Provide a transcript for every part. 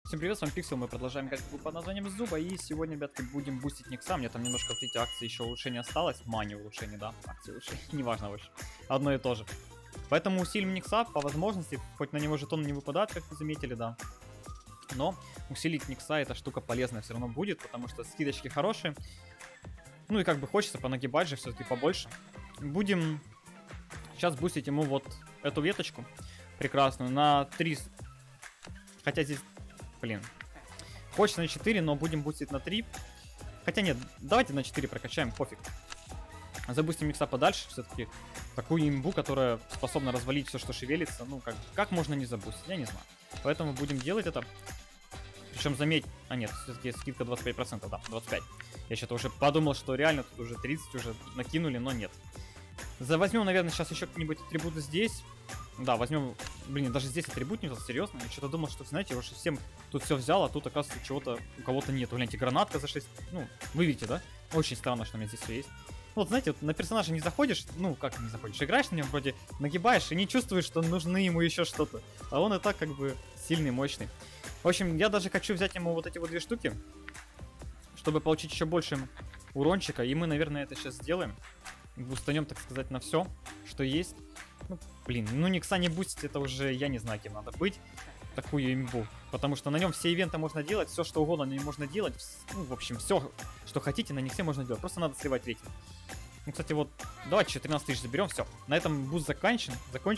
Всем привет, с вами Пиксел, мы продолжаем играть под названием Зуба, и сегодня, ребятки, будем бустить Никса. Мне там немножко, видите, акции еще улучшения осталось, мани улучшения, да, акции улучшения, неважно вообще, одно и то же. Поэтому усилим Никса по возможности, хоть на него жетон не выпадает, как вы заметили, да. Но усилить Никса эта штука полезная все равно будет, потому что скидочки хорошие. Ну и как бы хочется понагибать же все-таки побольше. Будем сейчас бустить ему вот эту веточку прекрасную на 3, хотя здесь... Блин. Хочется на 4, но будем бустить на 3. Хотя нет, давайте на 4 прокачаем, пофиг. Забустим Никса подальше, все-таки такую имбу, которая способна развалить все, что шевелится. Ну, как можно не забустить, я не знаю. Поэтому будем делать это. Причем заметь... А нет, все-таки скидка 25%, да, 25%. Я что-то уже подумал, что реально тут уже 30 уже накинули, но нет. Возьмем, наверное, сейчас еще какие-нибудь атрибуты здесь. Да, возьмем... Блин, даже здесь атрибут не взял, серьезно. Я что-то думал, что, знаете, я уже всем тут все взял, а тут, оказывается, чего-то у кого-то нет. Гляньте, гранатка за 6. Ну, вы видите, да? Очень странно, что у меня здесь все есть. Вот, знаете, вот на персонажа не заходишь, ну, как не заходишь, играешь на нем, вроде нагибаешь и не чувствуешь, что нужны ему еще что-то. А он и так, как бы, сильный, мощный. В общем, я даже хочу взять ему вот эти вот две штуки, чтобы получить еще больше урончика. И мы, наверное, это сейчас сделаем. Бустанем, так сказать, на все, что есть. Ну, блин, ну Никса не бустить, это уже, я не знаю, кем надо быть. Такую имбу. Потому что на нем все ивенты можно делать, все что угодно на нем можно делать. Ну, в общем, все, что хотите, на Никсе можно делать. Просто надо сливать рейтинг. Ну, кстати, вот, давайте еще 13 тысяч заберем, все. На этом буст закончен.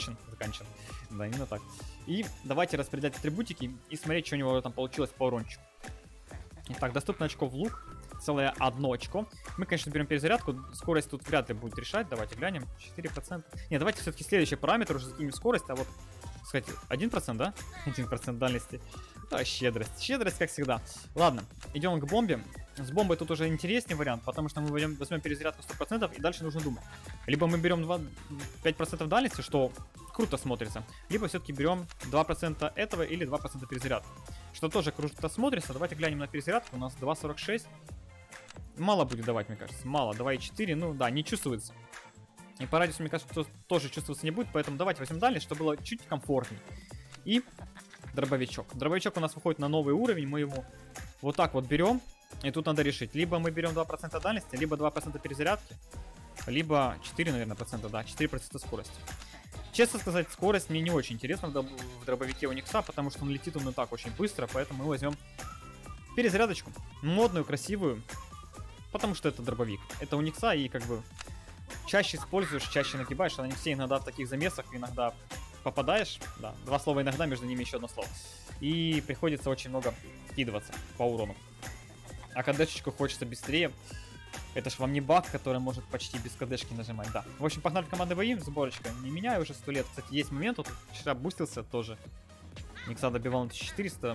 Да, именно так. И давайте распределять атрибутики и смотреть, что у него там получилось по урончику. Итак, доступно очко в лук. Целое 1 очко. Мы, конечно, берем перезарядку. Скорость тут вряд ли будет решать. Давайте глянем. 4%. Не, давайте все-таки следующий параметр уже закинем скорость. А вот, кстати, 1%, да? 1% дальности. Да, щедрость. Щедрость, как всегда. Ладно, идем к бомбе. С бомбой тут уже интереснее вариант, потому что мы возьмем перезарядку 100% и дальше нужно думать. Либо мы берем 5% дальности, что круто смотрится, либо все-таки берем 2% этого или 2% перезарядки, что тоже круто смотрится. Давайте глянем на перезарядку. У нас 2,46. Мало будет давать, мне кажется. Мало. 2,4. Ну да, не чувствуется. И по радиусу, мне кажется, тоже чувствоваться не будет. Поэтому давайте возьмем дальность, чтобы было чуть комфортнее. И дробовичок. Дробовичок у нас выходит на новый уровень. Мы его вот так вот берем. И тут надо решить. Либо мы берем 2% дальности, либо 2% перезарядки. Либо 4, наверное, процента, да. 4% скорости. Честно сказать, скорость мне не очень интересна в дробовике у Никса, потому что он летит и так очень быстро. Поэтому мы возьмем перезарядочку. Модную, красивую. Потому что это дробовик. Это у Никса, и как бы чаще используешь, чаще нагибаешь. А на Никсе иногда в таких замесах иногда попадаешь. Да, два слова иногда, между ними еще одно слово. И приходится очень много вкидываться по урону. А КДшечку хочется быстрее. Это ж вам не баг, который может почти без КДшки нажимать. Да. В общем, погнали в команды боим. Сборочка не меняю уже 100 лет. Кстати, есть момент, вот вчера бустился тоже. Никса добивал на 1400.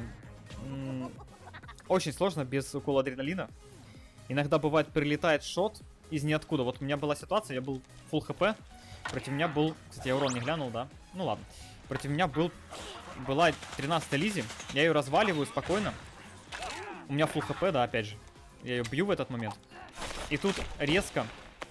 Очень сложно без укола адреналина. Иногда бывает прилетает шот из ниоткуда. Вот у меня была ситуация, я был full хп. Против меня был... Кстати, я урон не глянул, да? Ну ладно. Против меня была 13-я Лизи. Я ее разваливаю спокойно. У меня full хп, да, опять же. Я ее бью в этот момент. И тут резко...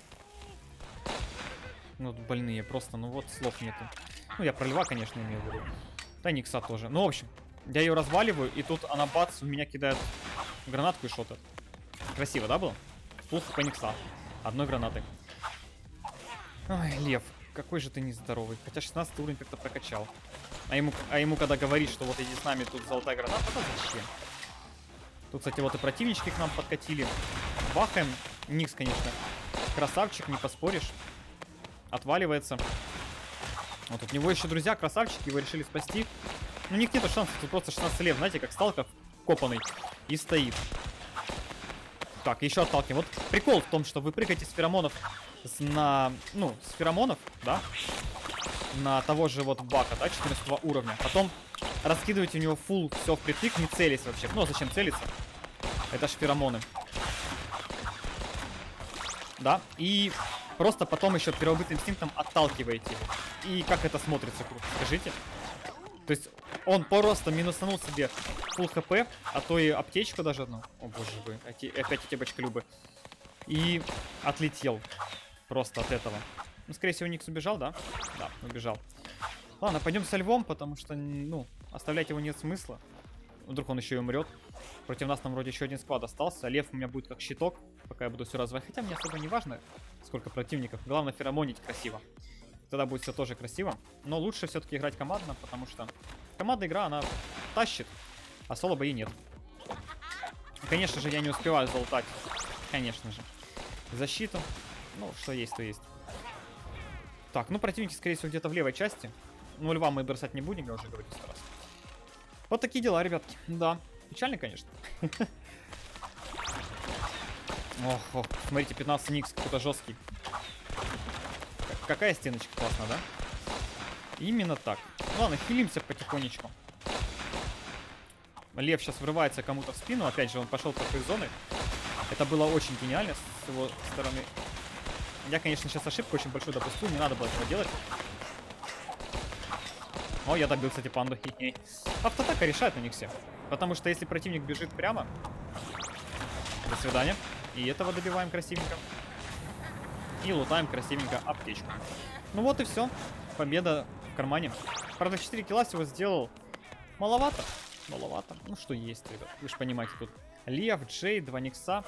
Ну, больные просто, ну вот слов нету. Ну, я про льва, конечно, имею в виду. Да, Никса тоже. Ну, в общем, я ее разваливаю, и тут она бац, в меня кидает гранатку и шотает. Красиво, да, было? Фул хп Никса. Одной гранатой. Ой, лев, какой же ты нездоровый. Хотя 16 уровень как-то прокачал. А ему когда говорит, что вот иди с нами, тут золотая граната, то зачем? Тут, кстати, вот и противнички к нам подкатили. Бахаем. Никс, конечно, красавчик, не поспоришь. Отваливается. Вот у него еще друзья, красавчики, его решили спасти. Ну, у них нету шансов, тут просто 16 лев, знаете, как сталков копанный. И стоит. Так, еще отталкиваем. Вот прикол в том, что вы прыгаете с феромонов с феромонов, да, на того же вот Бака, да, 14 уровня. Потом раскидываете у него фул, все впритык, не целись вообще. Ну, а зачем целиться? Это ж феромоны. Да, и просто потом еще первобытным инстинктом отталкиваете его. И как это смотрится круто, скажите? То есть он просто минусанул себе фул хп, а то и аптечку даже одну. О боже вы, опять эти бочколюбы. И отлетел просто от этого. Ну, скорее всего, Никс убежал, да? Да, убежал. Ладно, пойдем со львом, потому что, ну, оставлять его нет смысла. Вдруг он еще и умрет. Против нас там вроде еще один склад остался. Лев у меня будет как щиток, пока я буду все развивать. Хотя мне особо не важно, сколько противников. Главное феромонить красиво. Тогда будет все тоже красиво. Но лучше все-таки играть командно, потому что командная игра, она тащит, а соло бои нет. Конечно же, я не успеваю залутать. Конечно же. Защиту. Ну, что есть, то есть. Так, ну противники, скорее всего, где-то в левой части. Ну, льва мы бросать не будем, я уже говорил 100 раз. Вот такие дела, ребятки. Да. Печально, конечно. Ох, смотрите, 15 никс какой-то жесткий. Какая стеночка классная, да? Именно так. Ладно, хилимся потихонечку. Лев сейчас врывается кому-то в спину. Опять же, он пошел по той зоны. Это было очень гениально с его стороны. Я, конечно, сейчас ошибку очень большую допустил. Не надо было этого делать. О, я добил, кстати, панду. Автотака решает на них все. Потому что если противник бежит прямо... До свидания. И этого добиваем красивенько. И лутаем красивенько аптечку. Ну вот и все. Победа в кармане. Правда, 4 килла всего сделал. Маловато. Маловато. Ну что есть, ребят. Вы же понимаете, тут Лев, Джей, 2 Никса.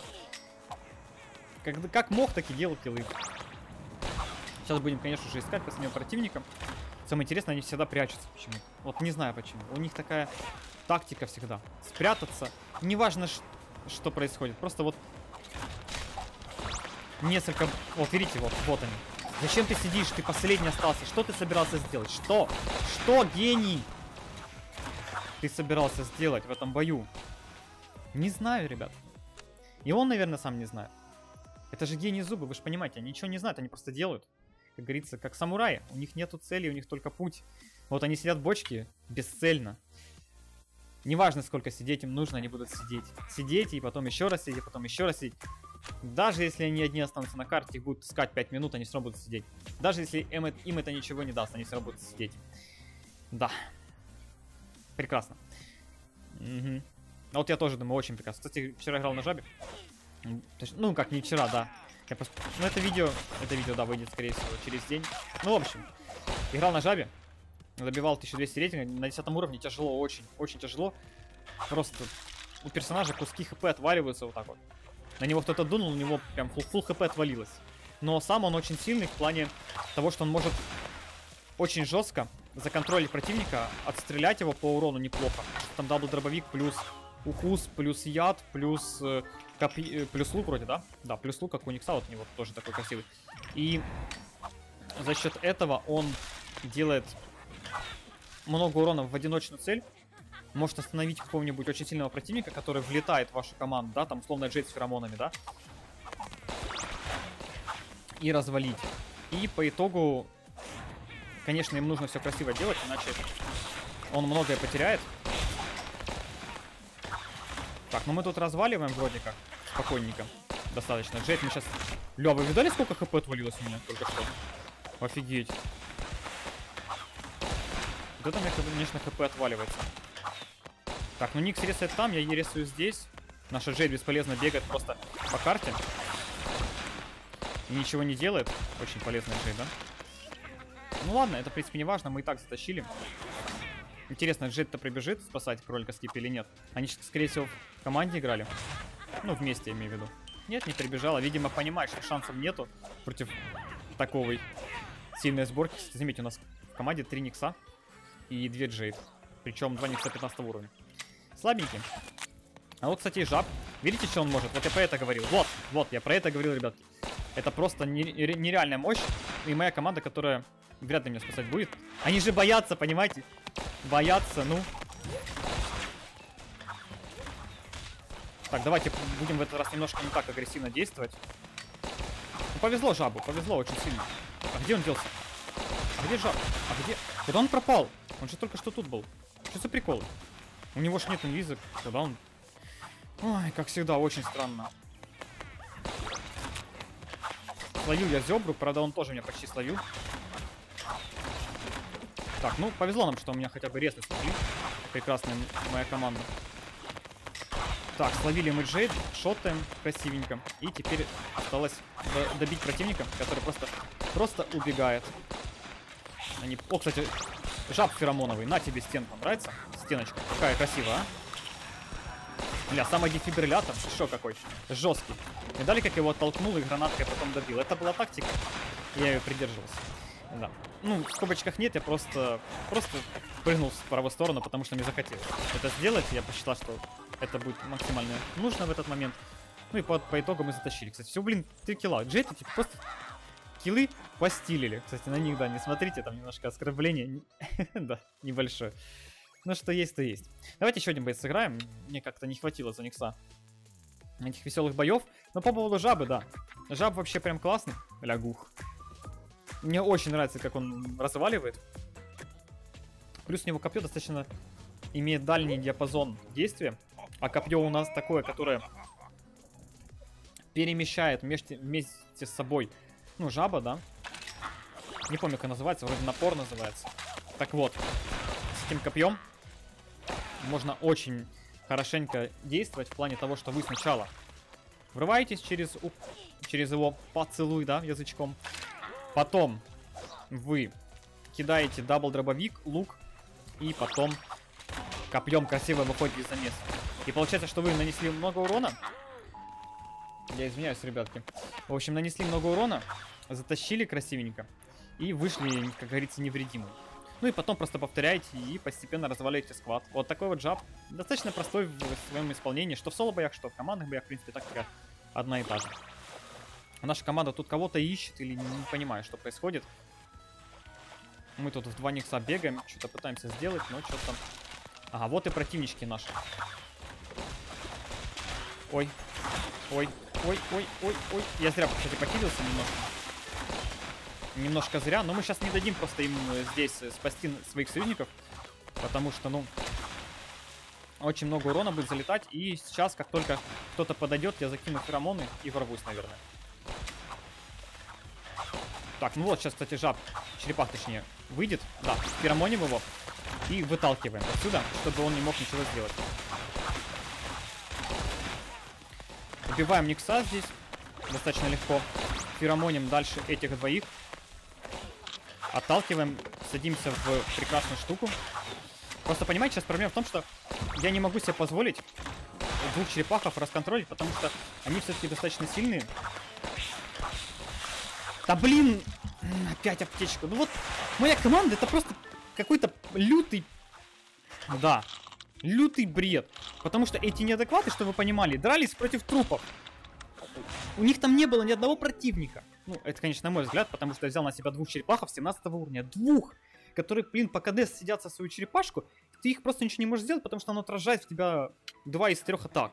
Как мог, так и делал киллы. Сейчас будем, конечно же, искать последнего противника. Самое интересное, они всегда прячутся почему-то. Вот не знаю почему. У них такая тактика всегда. Спрятаться. Неважно, что происходит. Просто вот несколько... Вот видите, вот они. Зачем ты сидишь? Ты последний остался. Что ты собирался сделать? Что? Что, гений? Ты собирался сделать в этом бою? Не знаю, ребят. И он, наверное, сам не знает. Это же гений зубы, вы же понимаете. Они ничего не знают, они просто делают. Как говорится, как самураи. У них нету цели, у них только путь. Вот они сидят в бочке бесцельно. Неважно, сколько сидеть им нужно, они будут сидеть. Сидеть, и потом еще раз сидеть, потом еще раз сидеть. Даже если они одни останутся на карте, их будут искать 5 минут, они все равно будут сидеть. Даже если им это ничего не даст, они все равно будут сидеть. Да. Прекрасно. Угу. А вот я тоже думаю, очень прекрасно. Кстати, вчера играл на жабе. Ну, как не вчера, да. Я просто... Ну, это видео, да, выйдет, скорее всего, через день. Ну, в общем, играл на жабе. Забивал 1200 рейтинга. На 10 уровне тяжело, очень тяжело. Просто у персонажа куски хп отваливаются вот так вот. На него кто-то дунул, у него прям фулл хп отвалилось. Но сам он очень сильный в плане того, что он может очень жестко законтролить противника, отстрелять его по урону неплохо. Там дабл дробовик плюс укус, плюс яд, плюс плюс лук вроде, да? Да, плюс лук, как у Никса, вот у него тоже такой красивый. И за счет этого он делает много урона в одиночную цель. Может остановить какого-нибудь очень сильного противника, который влетает в вашу команду, да? Там условно Джей с феромонами, да? И развалить. И по итогу, конечно, им нужно все красиво делать, иначе он многое потеряет. Так, ну мы тут разваливаем вроде как. Спокойненько. Достаточно. Джейд мы сейчас... Ля, вы видали, сколько хп отвалилось у меня только что? Офигеть. Вот это у меня, конечно, хп отваливается. Так, ну Никс ресает там, я ресаю здесь. Наша Джейд бесполезно бегает просто по карте. И ничего не делает. Очень полезная Джейд, да? Ну ладно, это в принципе не важно, мы и так затащили. Интересно, Джейд-то прибежит спасать кролика Скип или нет? Они, скорее всего, в команде играли. Ну, вместе, я имею в виду. Нет, не прибежала. Видимо, понимает, что шансов нету против такой сильной сборки. Кстати, заметьте, у нас в команде 3 Никса и 2 Джейд. Причем 2 Никса 15 уровня. Слабенький. А вот, кстати, жаб. Видите, что он может? Вот я про это говорил. Вот, я про это говорил, ребят. Это просто нереальная мощь. И моя команда, которая вряд ли меня спасать будет. Они же боятся, понимаете? Боятся, ну. Так, давайте будем в этот раз немножко не так агрессивно действовать. Ну, повезло жабу, повезло очень сильно. А где он делся? А где жаб? А где? Куда он пропал? Он же только что тут был. Что за приколы? У него ж нет инвиза. Куда он? Ой, как всегда, очень странно. Словил я зебру, правда он тоже меня почти словил. Так, ну повезло нам, что у меня хотя бы резко смогли. Прекрасная моя команда. Так, словили мы Джейд, шотаем красивенько. И теперь осталось добить противника, который просто убегает. Они... О, кстати, жаб феромоновый. На тебе стенку, нравится? Стеночка. Какая красивая, а? Бля, самодефибриллятор, шо какой, жесткий. Видали, как его оттолкнул и гранаткой потом добил? Это была тактика, я ее придерживался. Да. Ну, в скобочках нет, я просто прыгнул в правую сторону, потому что мне захотелось это сделать. Я посчитал, что это будет максимально нужно в этот момент. Ну и по итогу мы затащили. Кстати, все, блин, 3 килла. Джеты типа просто киллы постилили. Кстати, на них, да, не смотрите, там немножко оскорбление. Да, небольшое. Ну, что есть, то есть. Давайте еще один боец сыграем. Мне как-то не хватило за Никса этих веселых боев. Но по поводу жабы, да. Жаб вообще прям классный. Лягух. Мне очень нравится, как он разваливает. Плюс у него копье достаточно имеет дальний диапазон действия. А копье у нас такое, которое перемещает вместе с собой. Ну, жаба, да. Не помню, как называется. Вроде напор называется. Так вот. С этим копьем можно очень хорошенько действовать в плане того, что вы сначала врываетесь через его поцелуй, да, язычком. Потом вы кидаете дабл-дробовик, лук, и потом копьем красиво выходите из замеса. И получается, что вы нанесли много урона. Я извиняюсь, ребятки. В общем, нанесли много урона, затащили красивенько и вышли, как говорится, невредимым. Ну и потом просто повторяете и постепенно разваливаете сквад. Вот такой вот джаб. Достаточно простой в своем исполнении, что в соло-боях, что в командных боях, в принципе, тактика одна и та же. Наша команда тут кого-то ищет или не понимаю, что происходит. Мы тут в 2 Никса бегаем, что-то пытаемся сделать, но что-то... Ага, вот и противнички наши. Ой. Ой. Ой, ой, ой, ой. Я зря, кстати, похилился немножко. Немножко зря, но мы сейчас не дадим просто им здесь спасти своих союзников. Потому что, ну... Очень много урона будет залетать. И сейчас, как только кто-то подойдет, я закину феромоны и ворвусь, наверное. Так, ну вот, сейчас, кстати, жаб, черепах, точнее, выйдет. Да, феромоним его. И выталкиваем отсюда, чтобы он не мог ничего сделать. Убиваем Никса здесь. Достаточно легко. Феромоним дальше этих двоих. Отталкиваем, садимся в прекрасную штуку. Просто понимаете, сейчас проблема в том, что я не могу себе позволить 2 черепахов расконтролить, потому что они все-таки достаточно сильные. Да блин! Опять аптечку. Ну вот, моя команда это просто какой-то лютый... Да, лютый бред. Потому что эти неадекваты, что вы понимали, дрались против трупов. У них там не было ни одного противника. Ну, это, конечно, на мой взгляд, потому что я взял на себя 2 черепахов 17 уровня. 2! Которые, блин, по КД сидят со свою черепашку. Ты их просто ничего не можешь сделать, потому что оно отражает в тебя 2 из 3 атак.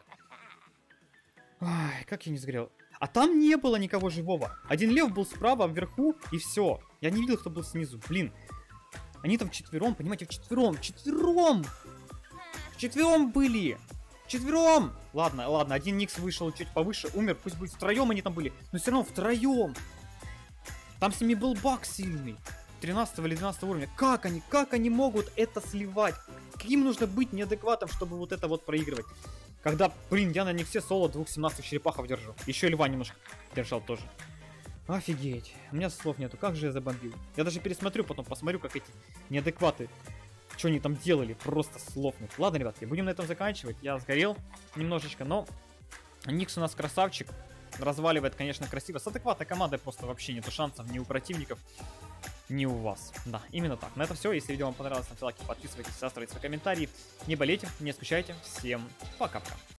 Ай, как я не сгорел. А там не было никого живого. Один лев был справа, вверху, и все. Я не видел, кто был снизу. Блин. Они там вчетвером, понимаете, вчетвером. Вчетвером были. Вчетвером. Ладно, ладно, один Никс вышел чуть повыше, умер. Пусть будет втроем они там были. Но все равно втроем. Там с ними был баг сильный. 13 или 12 уровня. Как они могут это сливать? Каким нужно быть неадекватом, чтобы вот это вот проигрывать? Когда, блин, я на Никсе соло 2 17 черепахов держу. Еще и льва немножко держал тоже. Офигеть. У меня слов нету. Как же я забомбил. Я даже пересмотрю, потом посмотрю, как эти неадекваты, что они там делали. Просто слов нет. Ладно, ребятки, будем на этом заканчивать. Я сгорел немножечко, но Никс у нас красавчик. Разваливает, конечно, красиво. С адекватной командой просто вообще нету шансов ни у противников, ни у вас. Да, именно так. На этом все. Если видео вам понравилось, ставьте лайки, подписывайтесь, оставляйте свои комментарии. Не болейте, не скучайте. Всем пока-пока.